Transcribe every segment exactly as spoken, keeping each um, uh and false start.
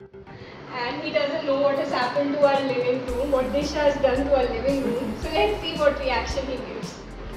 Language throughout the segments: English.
And he doesn't know what has happened to our living room, what Disha has done to our living room. So let's see what reaction he gives.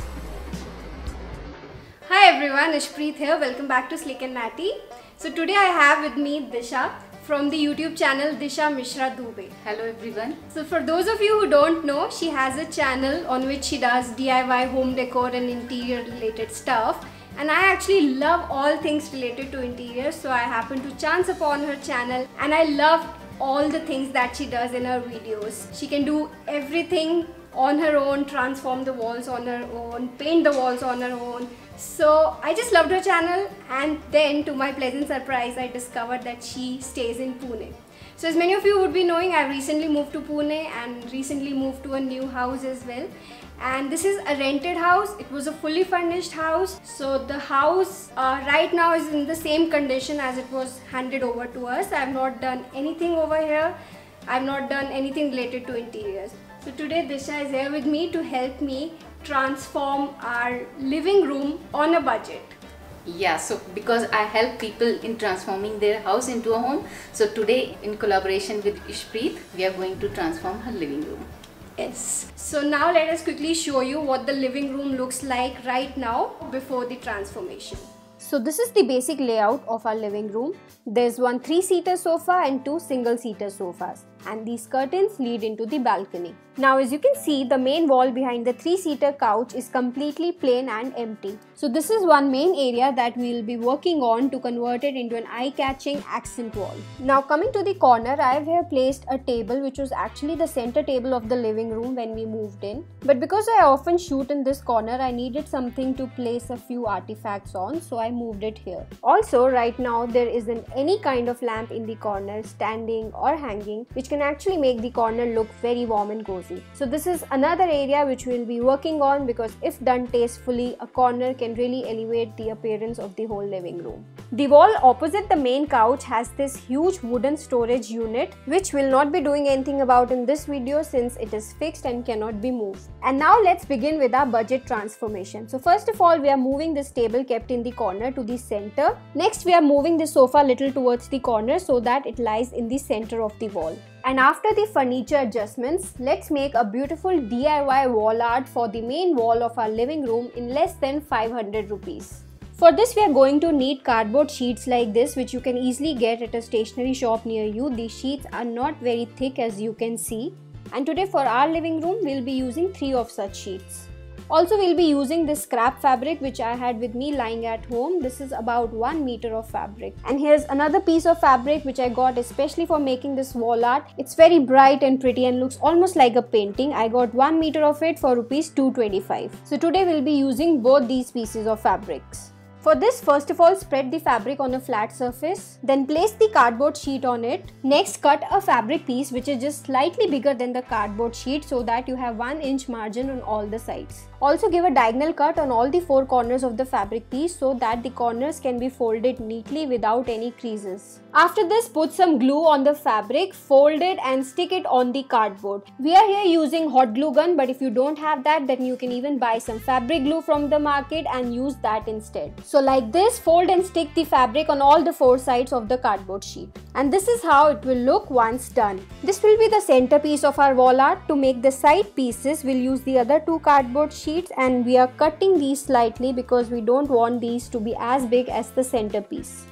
Hi everyone, Ishpreet here. Welcome back to Slick and Natty. So today I have with me Disha from the YouTube channel Disha Mishra Dubey. Hello everyone. So for those of you who don't know, she has a channel on which she does D I Y, home decor and interior related stuff. And I actually love all things related to interior, so I happened to chance upon her channel and I loved all the things that she does in her videos. She can do everything on her own, transform the walls on her own, paint the walls on her own. So I just loved her channel, and then to my pleasant surprise I discovered that she stays in Pune. So as many of you would be knowing, I recently moved to Pune and recently moved to a new house as well. And this is a rented house. It was a fully furnished house. So the house uh, right now is in the same condition as it was handed over to us. I have not done anything over here. I have not done anything related to interiors. So today Disha is here with me to help me transform our living room on a budget. Yeah, so because I help people in transforming their house into a home, so today in collaboration with Ishpreet, we are going to transform her living room. Yes. So now let us quickly show you what the living room looks like right now before the transformation. So this is the basic layout of our living room. There's one three-seater sofa and two single-seater sofas, and these curtains lead into the balcony. Now as you can see, the main wall behind the three-seater couch is completely plain and empty. So this is one main area that we will be working on to convert it into an eye-catching accent wall. Now coming to the corner, I have here placed a table which was actually the center table of the living room when we moved in. But because I often shoot in this corner, I needed something to place a few artifacts on, so I moved it here. Also right now there isn't any kind of lamp in the corner, standing or hanging, which can actually make the corner look very warm and cozy. So this is another area which we'll be working on, because if done tastefully, a corner can really elevate the appearance of the whole living room. The wall opposite the main couch has this huge wooden storage unit, which we'll not be doing anything about in this video since it is fixed and cannot be moved. And now let's begin with our budget transformation. So first of all, we are moving this table kept in the corner to the center. Next, we are moving the sofa a little towards the corner so that it lies in the center of the wall. And after the furniture adjustments, let's make a beautiful D I Y wall art for the main wall of our living room in less than five hundred rupees. For this, we are going to need cardboard sheets like this, which you can easily get at a stationery shop near you. These sheets are not very thick, as you can see. And today for our living room, we'll be using three of such sheets. Also, we'll be using this scrap fabric which I had with me lying at home. This is about one meter of fabric. And here's another piece of fabric which I got especially for making this wall art. It's very bright and pretty and looks almost like a painting. I got one meter of it for rupees two twenty-five. So today we'll be using both these pieces of fabrics. For this, first of all, spread the fabric on a flat surface, then place the cardboard sheet on it. Next, cut a fabric piece which is just slightly bigger than the cardboard sheet so that you have one inch margin on all the sides. Also give a diagonal cut on all the four corners of the fabric piece so that the corners can be folded neatly without any creases. After this, put some glue on the fabric, fold it and stick it on the cardboard. We are here using hot glue gun, but if you don't have that, then you can even buy some fabric glue from the market and use that instead. So like this, fold and stick the fabric on all the four sides of the cardboard sheet. And this is how it will look once done. This will be the centerpiece of our wall art. To make the side pieces, we'll use the other two cardboard sheets, and we are cutting these slightly because we don't want these to be as big as the centerpiece.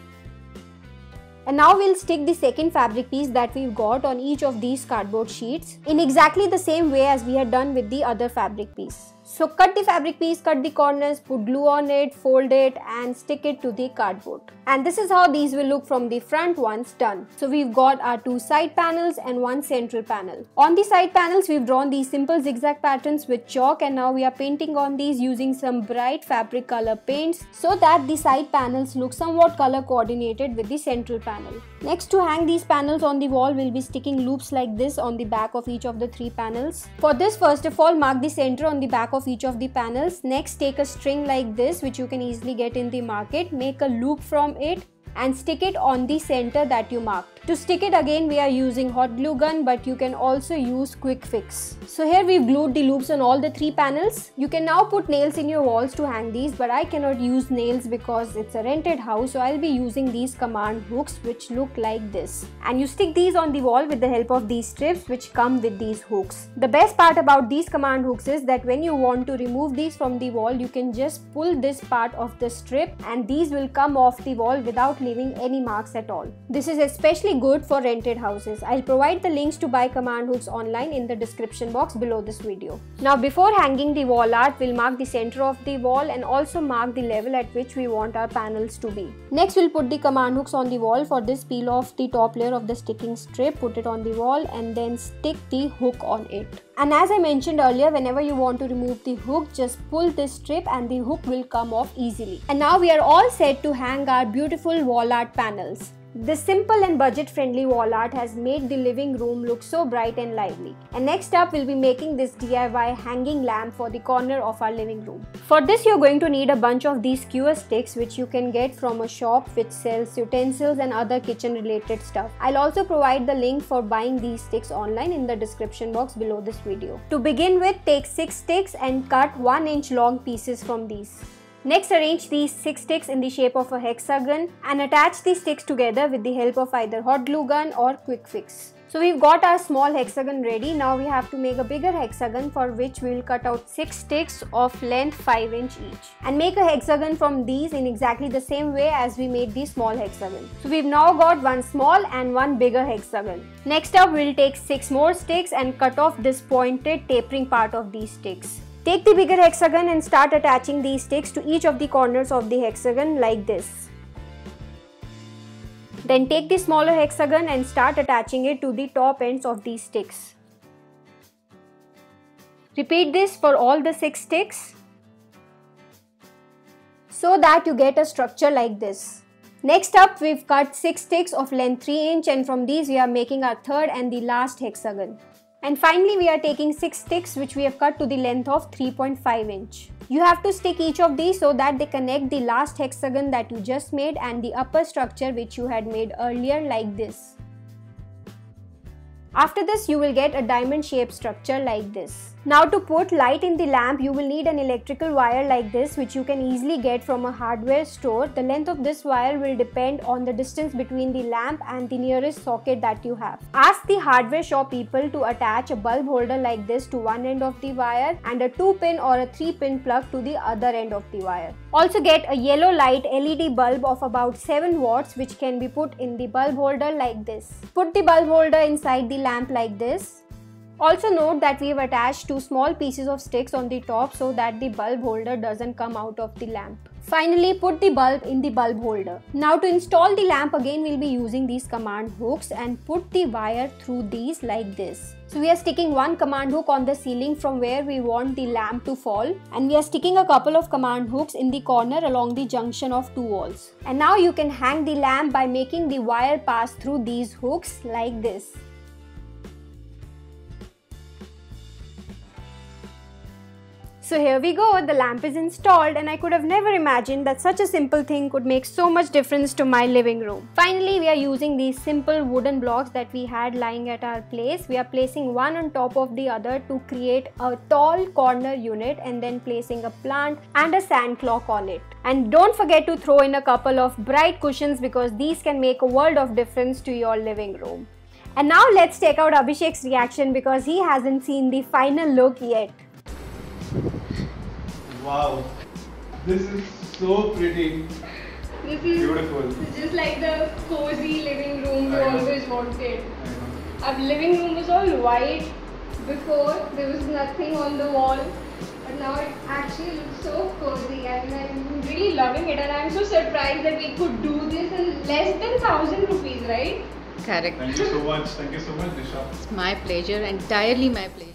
And now we'll stick the second fabric piece that we've got on each of these cardboard sheets in exactly the same way as we had done with the other fabric piece. So cut the fabric piece, cut the corners, put glue on it, fold it and stick it to the cardboard. And this is how these will look from the front once done. So we've got our two side panels and one central panel. On the side panels, we've drawn these simple zigzag patterns with chalk, and now we are painting on these using some bright fabric color paints so that the side panels look somewhat color coordinated with the central panel. Next, to hang these panels on the wall, we'll be sticking loops like this on the back of each of the three panels. For this, first of all, mark the center on the back of each of the panels. Next, take a string like this, which you can easily get in the market, make a loop from it and stick it on the center that you marked. To stick it again, we are using hot glue gun, but you can also use quick fix. So here we've glued the loops on all the three panels. You can now put nails in your walls to hang these, but I cannot use nails because it's a rented house, so I'll be using these command hooks which look like this. And you stick these on the wall with the help of these strips which come with these hooks. The best part about these command hooks is that when you want to remove these from the wall, you can just pull this part of the strip and these will come off the wall without leaving any marks at all. This is especially good for rented houses. I'll provide the links to buy command hooks online in the description box below this video. Now before hanging the wall art, we'll mark the center of the wall and also mark the level at which we want our panels to be. Next we'll put the command hooks on the wall. For this, peel off the top layer of the sticking strip, put it on the wall and then stick the hook on it. And as I mentioned earlier, whenever you want to remove the hook, just pull this strip and the hook will come off easily. And now we are all set to hang our beautiful wall art panels. This simple and budget-friendly wall art has made the living room look so bright and lively. And next up, we'll be making this D I Y hanging lamp for the corner of our living room. For this, you're going to need a bunch of these skewer sticks which you can get from a shop which sells utensils and other kitchen-related stuff. I'll also provide the link for buying these sticks online in the description box below this video. To begin with, take six sticks and cut one inch long pieces from these. Next, arrange these six sticks in the shape of a hexagon and attach these sticks together with the help of either hot glue gun or quick fix. So we've got our small hexagon ready. Now we have to make a bigger hexagon, for which we will cut out six sticks of length five inch each and make a hexagon from these in exactly the same way as we made the small hexagon. So we've now got one small and one bigger hexagon. Next up, we'll take six more sticks and cut off this pointed tapering part of these sticks. Take the bigger hexagon and start attaching these sticks to each of the corners of the hexagon like this. Then take the smaller hexagon and start attaching it to the top ends of these sticks. Repeat this for all the six sticks so that you get a structure like this. Next up, we've cut six sticks of length three inch and from these we are making our third and the last hexagon. And finally, we are taking six sticks which we have cut to the length of three point five inch. You have to stick each of these so that they connect the last hexagon that you just made and the upper structure which you had made earlier like this. After this, you will get a diamond shaped structure like this. Now to put light in the lamp, you will need an electrical wire like this which you can easily get from a hardware store. The length of this wire will depend on the distance between the lamp and the nearest socket that you have. Ask the hardware shop people to attach a bulb holder like this to one end of the wire and a two pin or a three pin plug to the other end of the wire. Also get a yellow light L E D bulb of about seven watts which can be put in the bulb holder like this. Put the bulb holder inside the lamp like this. Also note that we have attached two small pieces of sticks on the top so that the bulb holder doesn't come out of the lamp. Finally, put the bulb in the bulb holder. Now to install the lamp again, we'll be using these command hooks and put the wire through these like this. So we are sticking one command hook on the ceiling from where we want the lamp to fall, and we are sticking a couple of command hooks in the corner along the junction of two walls. And now you can hang the lamp by making the wire pass through these hooks like this. So here we go, the lamp is installed and I could have never imagined that such a simple thing could make so much difference to my living room. Finally, we are using these simple wooden blocks that we had lying at our place. We are placing one on top of the other to create a tall corner unit and then placing a plant and a sand clock on it. And don't forget to throw in a couple of bright cushions because these can make a world of difference to your living room. And now let's check out Abhishek's reaction because he hasn't seen the final look yet. Wow, this is so pretty. This is beautiful. It's just like the cozy living room we always wanted. Our living room was all white before, there was nothing on the wall, but now it actually looks so cozy. I mean, I'm really loving it and I'm so surprised that we could do this in less than thousand rupees, right? Correct. Thank you so much. Thank you so much, Disha. It's my pleasure, entirely my pleasure.